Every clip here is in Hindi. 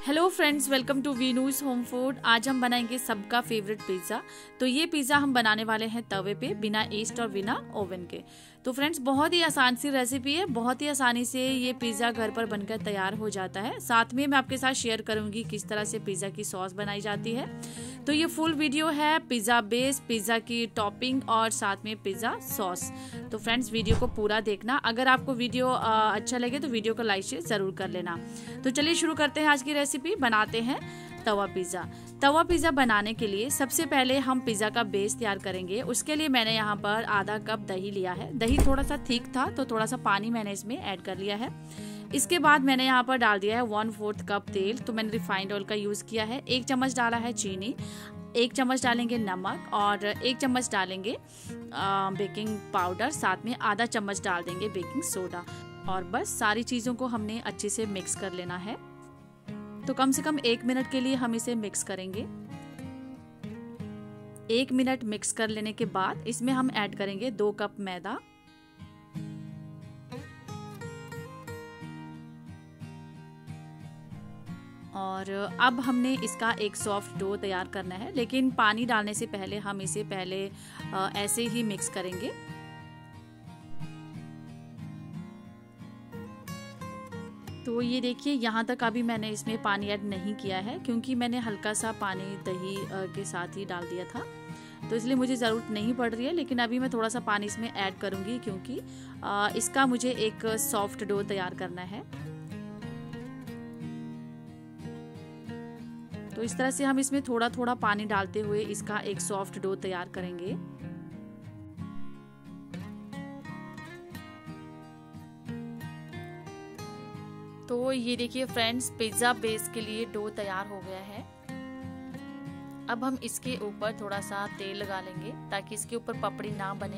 Hello friends, welcome to Veenu's home food. आज हम बनाएंगे सबका फेवरेट पिज़्ज़ा। तो ये पिज़्ज़ा हम बनाने वाले हैं तवे पे, बिना ईस्ट और बिना ओवन के। तो फ्रेंड्स, बहुत ही आसान सी रेसिपी है। बहुत ही आसानी से ये पिज़्ज़ा घर पर बनकर तैयार हो जाता है। साथ में मैं आपके साथ शेयर करूंगी किस तरह से पिज़्ज़ा की सॉस बनाई जाती है। तो ये फुल वीडियो है पिज़्ज़ा बेस, पिज़्ज़ा की टॉपिंग और साथ में पिज़्ज़ा सॉस। तो फ्रेंड्स, वीडियो को पूरा देखना। अगर आपको वीडियो अच्छा लगे तो वीडियो को लाइक शेयर जरूर कर लेना। तो चलिए शुरू करते हैं आज की रेसिपी। बनाते हैं तवा पिज़्ज़ा। तवा पिज़्ज़ा बनाने के लिए सबसे पहले हम पिज़्ज़ा का बेस तैयार करेंगे। उसके लिए मैंने यहाँ पर आधा कप दही लिया है। दही थोड़ा सा थिक था तो थोड़ा सा पानी मैंने इसमें ऐड कर लिया है। इसके बाद मैंने यहाँ पर डाल दिया है 1/4 कप तेल। तो मैंने रिफाइंड ऑयल का यूज़ किया है। 1 चम्मच डाला है चीनी, 1 चम्मच डालेंगे नमक और 1 चम्मच डालेंगे बेकिंग पाउडर। साथ में आधा चम्मच डाल देंगे बेकिंग सोडा। और बस सारी चीज़ों को हमने अच्छे से मिक्स कर लेना है। तो कम से कम 1 मिनट के लिए हम इसे मिक्स करेंगे। 1 मिनट मिक्स कर लेने के बाद इसमें हम ऐड करेंगे 2 कप मैदा। और अब हमने इसका एक सॉफ्ट डो तैयार करना है, लेकिन पानी डालने से पहले हम इसे ऐसे ही मिक्स करेंगे। तो ये देखिए, यहाँ तक अभी मैंने इसमें पानी ऐड नहीं किया है, क्योंकि मैंने हल्का सा पानी दही के साथ ही डाल दिया था। तो इसलिए मुझे ज़रूरत नहीं पड़ रही है, लेकिन अभी मैं थोड़ा सा पानी इसमें ऐड करूँगी, क्योंकि इसका मुझे एक सॉफ्ट डो तैयार करना है। तो इस तरह से हम इसमें थोड़ा थोड़ा पानी डालते हुए इसका एक सॉफ्ट डो तैयार करेंगे। तो ये देखिए फ्रेंड्स, पिज़्ज़ा बेस के लिए डो तैयार हो गया है। अब हम इसके ऊपर थोड़ा सा तेल लगा लेंगे ताकि इसके ऊपर पपड़ी ना बने।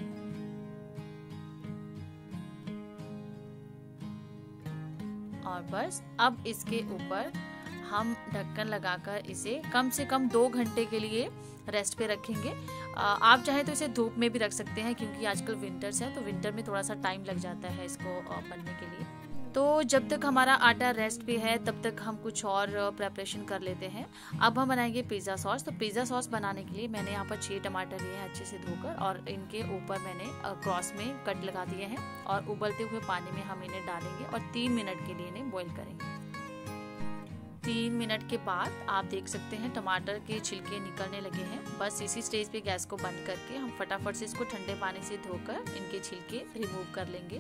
और बस अब इसके ऊपर हम ढक्कन लगाकर इसे कम से कम 2 घंटे के लिए रेस्ट पे रखेंगे। आप चाहे तो इसे धूप में भी रख सकते हैं, क्योंकि आजकल विंटर्स है तो विंटर में थोड़ा सा टाइम लग जाता है इसको बनने के लिए। तो जब तक हमारा आटा रेस्ट पे है तब तक हम कुछ और प्रेपरेशन कर लेते हैं। अब हम बनाएंगे पिज़्ज़ा सॉस। तो पिज़्ज़ा सॉस बनाने के लिए मैंने यहाँ पर 6 टमाटर लिए हैं अच्छे से धोकर, और इनके ऊपर मैंने क्रॉस में कट लगा दिए हैं। और उबलते हुए पानी में हम इन्हें डालेंगे और 3 मिनट के लिए इन्हें बॉईल करेंगे। 3 मिनट के बाद आप देख सकते हैं टमाटर के छिलके निकलने लगे हैं। बस इसी स्टेज पे गैस को बंद करके हम फटाफट से इसको ठंडे पानी से धोकर इनके छिलके रिमूव कर लेंगे।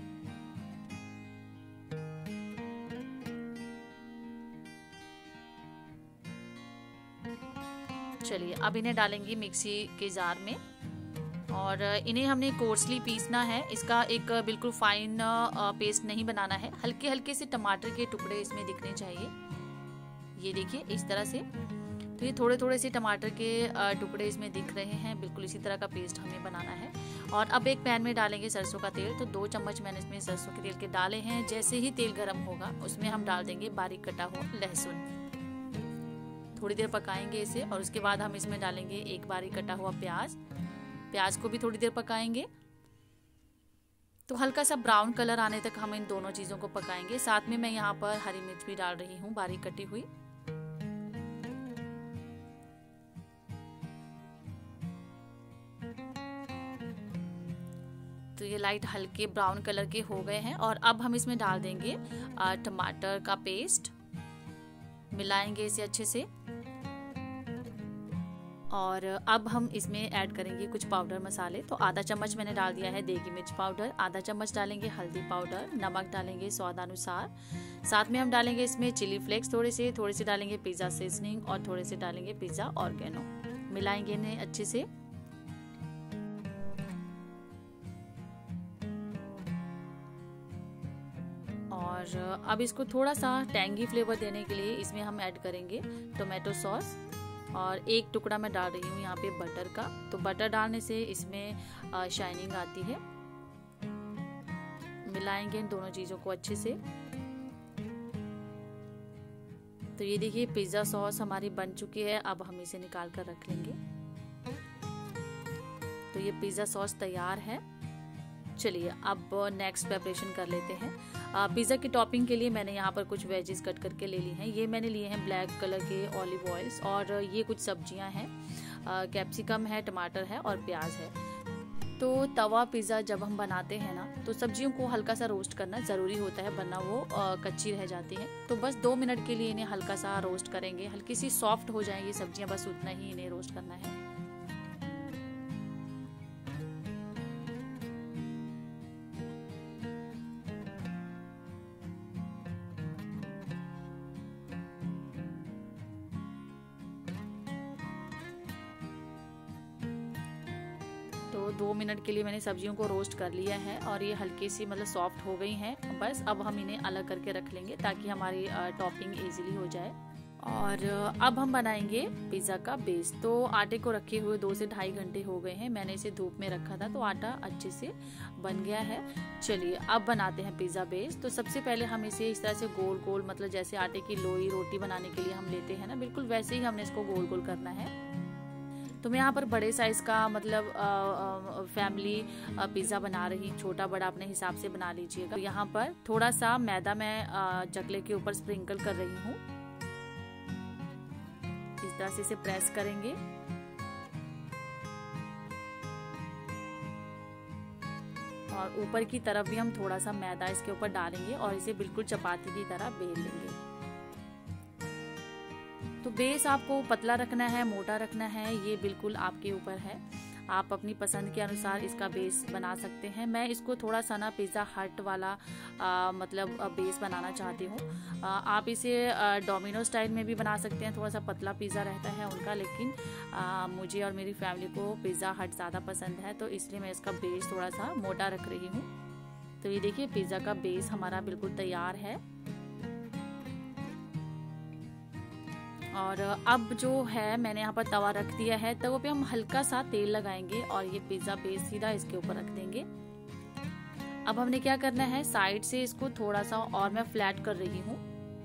चलिए, अब इन्हें डालेंगे मिक्सी के जार में। और इन्हें हमने कोर्सली पीसना है। इसका एक बिल्कुल फाइन पेस्ट नहीं बनाना है। हल्के हल्के से टमाटर के टुकड़े इसमें दिखने चाहिए। ये देखिए इस तरह से। तो ये थोड़े थोड़े से टमाटर के टुकड़े इसमें दिख रहे हैं। बिल्कुल इसी तरह का पेस्ट हमें बनाना है। और अब एक पैन में डालेंगे सरसों का तेल। तो 2 चम्मच मैंने इसमें सरसों के तेल के डाले हैं। जैसे ही तेल गर्म होगा उसमें हम डाल देंगे बारीक कटा हुआ लहसुन। थोड़ी देर पकाएंगे इसे, और उसके बाद हम इसमें डालेंगे एक बारीक कटा हुआ प्याज। प्याज को भी थोड़ी देर पकाएंगे। तो हल्का सा ब्राउन कलर आने तक हम इन दोनों चीज़ों को पकाएंगे। साथ में मैं यहाँ पर हरी मिर्च भी डाल रही हूँ बारीक कटी हुई। तो ये लाइट हल्के ब्राउन कलर के हो गए हैं। और अब हम इसमें डाल देंगे टमाटर का पेस्ट। मिलाएंगे इसे अच्छे से। और अब हम इसमें ऐड करेंगे कुछ पाउडर मसाले। तो आधा चम्मच मैंने डाल दिया है देगी मिर्च पाउडर, आधा चम्मच डालेंगे हल्दी पाउडर, नमक डालेंगे स्वादानुसार। साथ में हम डालेंगे इसमें चिली फ्लेक्स थोड़े से डालेंगे पिज़्ज़ा सीजनिंग, और थोड़े से डालेंगे पिज़्ज़ा ऑर्गेनो। मिलाएंगे इन्हें अच्छे से। और अब इसको थोड़ा सा टैंगी फ्लेवर देने के लिए इसमें हम ऐड करेंगे टोमेटो सॉस। और 1 टुकड़ा मैं डाल रही हूँ यहाँ पे बटर का। तो बटर डालने से इसमें शाइनिंग आती है। मिलाएंगे इन दोनों चीज़ों को अच्छे से। तो ये देखिए पिज़्ज़ा सॉस हमारी बन चुकी है। अब हम इसे निकाल कर रख लेंगे। तो ये पिज़्ज़ा सॉस तैयार है। चलिए अब नेक्स्ट प्रिपरेशन कर लेते हैं। पिज़्ज़ा की टॉपिंग के लिए मैंने यहाँ पर कुछ वेजेस कट करके ले ली हैं। ये मैंने लिए हैं ब्लैक कलर के ऑलिव ऑयल्स, और ये कुछ सब्जियाँ हैं, कैप्सिकम है, टमाटर है और प्याज है। तो तवा पिज़्ज़ा जब हम बनाते हैं ना, तो सब्जियों को हल्का सा रोस्ट करना ज़रूरी होता है, वरना वो कच्ची रह जाती हैं। तो बस 2 मिनट के लिए इन्हें हल्का सा रोस्ट करेंगे, हल्की सी सॉफ्ट हो जाएंगी सब्जियां, बस उतना ही इन्हें रोस्ट करना है। तो 2 मिनट के लिए मैंने सब्जियों को रोस्ट कर लिया है और ये हल्की सी मतलब सॉफ्ट हो गई हैं। बस अब हम इन्हें अलग करके रख लेंगे ताकि हमारी टॉपिंग इजीली हो जाए। और अब हम बनाएंगे पिज़्ज़ा का बेस। तो आटे को रखे हुए 2 से 2.5 घंटे हो गए हैं। मैंने इसे धूप में रखा था तो आटा अच्छे से बन गया है। चलिए अब बनाते हैं पिज़्ज़ा बेस। तो सबसे पहले हम इसे इस तरह से गोल गोल, मतलब जैसे आटे की लोई रोटी बनाने के लिए हम लेते हैं ना, बिल्कुल वैसे ही हमने इसको गोल गोल करना है। तो मैं यहाँ पर बड़े साइज का मतलब फैमिली पिज़्ज़ा बना रही हूँ, छोटा बड़ा अपने हिसाब से बना लीजिएगा। तो यहाँ पर थोड़ा सा मैदा मैं चकले के ऊपर स्प्रिंकल कर रही हूँ। इस तरह से इसे प्रेस करेंगे और ऊपर की तरफ भी हम थोड़ा सा मैदा इसके ऊपर डालेंगे और इसे बिल्कुल चपाती की तरह बेल लेंगे। तो बेस आपको पतला रखना है, मोटा रखना है, ये बिल्कुल आपके ऊपर है। आप अपनी पसंद के अनुसार इसका बेस बना सकते हैं। मैं इसको थोड़ा सा ना पिज़्ज़ा हट वाला मतलब बेस बनाना चाहती हूँ। आप इसे डोमिनो स्टाइल में भी बना सकते हैं, थोड़ा सा पतला पिज़्ज़ा रहता है उनका, लेकिन मुझे और मेरी फैमिली को पिज़्ज़ा हट ज़्यादा पसंद है, तो इसलिए मैं इसका बेस थोड़ा सा मोटा रख रही हूँ। तो ये देखिए पिज़्ज़ा का बेस हमारा बिल्कुल तैयार है। और अब जो है मैंने यहाँ पर तवा रख दिया है, तवे पे हम हल्का सा तेल लगाएंगे और ये पिज़्ज़ा बेस सीधा इसके ऊपर रख देंगे। अब हमने क्या करना है, साइड से इसको थोड़ा सा और मैं फ्लैट कर रही हूँ।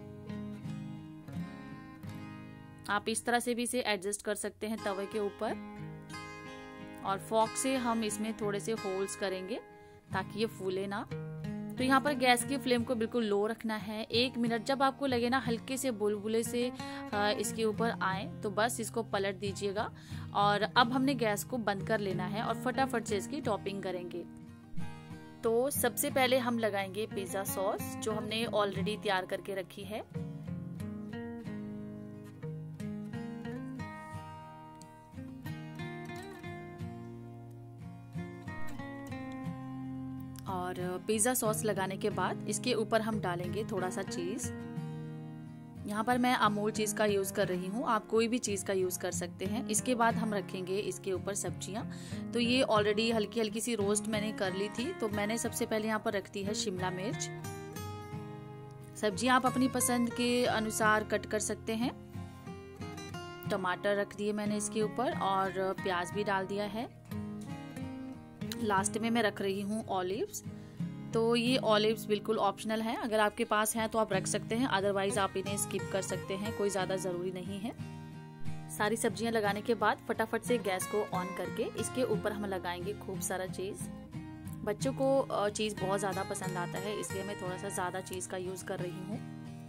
आप इस तरह से भी इसे एडजस्ट कर सकते हैं तवे के ऊपर, और फॉर्क से हम इसमें थोड़े से होल्स करेंगे ताकि ये फूले ना। तो यहाँ पर गैस की फ्लेम को बिल्कुल लो रखना है। 1 मिनट जब आपको लगे ना हल्के से बुलबुले से इसके ऊपर आए, तो बस इसको पलट दीजिएगा। और अब हमने गैस को बंद कर लेना है और फटाफट से इसकी टॉपिंग करेंगे। तो सबसे पहले हम लगाएंगे पिज़्ज़ा सॉस, जो हमने ऑलरेडी तैयार करके रखी है। और पिज़्ज़ा सॉस लगाने के बाद इसके ऊपर हम डालेंगे थोड़ा सा चीज़। यहाँ पर मैं अमूल चीज़ का यूज़ कर रही हूँ, आप कोई भी चीज़ का यूज़ कर सकते हैं। इसके बाद हम रखेंगे इसके ऊपर सब्जियाँ। तो ये ऑलरेडी हल्की हल्की सी रोस्ट मैंने कर ली थी। तो मैंने सबसे पहले यहाँ पर रख दी है शिमला मिर्च। सब्जियाँ आप अपनी पसंद के अनुसार कट कर सकते हैं। टमाटर रख दिए मैंने इसके ऊपर और प्याज भी डाल दिया है। लास्ट में मैं रख रही हूँ ऑलिव्स। तो ये ऑलिव्स बिल्कुल ऑप्शनल है, अगर आपके पास है तो आप रख सकते हैं, अदरवाइज आप इन्हें स्किप कर सकते हैं, कोई ज़्यादा ज़रूरी नहीं है। सारी सब्जियां लगाने के बाद फटाफट से गैस को ऑन करके इसके ऊपर हम लगाएंगे खूब सारा चीज़। बच्चों को चीज़ बहुत ज़्यादा पसंद आता है, इसलिए मैं थोड़ा सा ज़्यादा चीज़ का यूज़ कर रही हूँ।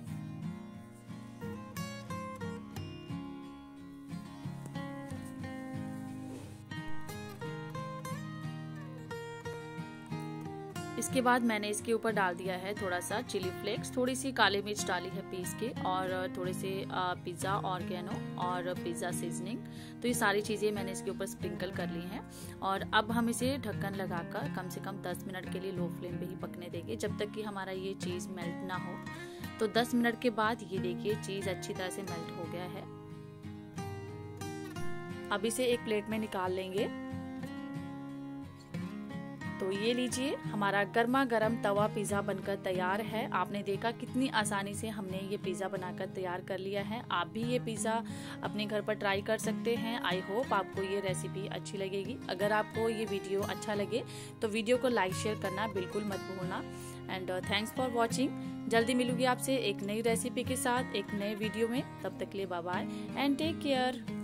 इसके बाद मैंने इसके ऊपर डाल दिया है थोड़ा सा चिली फ्लेक्स, थोड़ी सी काली मिर्च डाली है पीस के, और थोड़े से पिज़्ज़ा ऑर्गेनो और पिज़्ज़ा सीजनिंग। तो ये सारी चीज़ें मैंने इसके ऊपर स्प्रिंकल कर ली हैं। और अब हम इसे ढक्कन लगाकर कम से कम 10 मिनट के लिए लो फ्लेम पे ही पकने देंगे, जब तक कि हमारा ये चीज़ मेल्ट ना हो। तो 10 मिनट के बाद ये देखिए चीज़ अच्छी तरह से मेल्ट हो गया है। अब इसे एक प्लेट में निकाल लेंगे। तो ये लीजिए हमारा गर्मा गर्म तवा पिज़्ज़ा बनकर तैयार है। आपने देखा कितनी आसानी से हमने ये पिज़्ज़ा बनाकर तैयार कर लिया है। आप भी ये पिज़्ज़ा अपने घर पर ट्राई कर सकते हैं। आई होप आपको ये रेसिपी अच्छी लगेगी। अगर आपको ये वीडियो अच्छा लगे तो वीडियो को लाइक शेयर करना बिल्कुल मत भूलना। And thanks for watching. जल्दी मिलूंगी आपसे एक नई रेसिपी के साथ एक नए वीडियो में। तब तक के लिए bye bye and take care.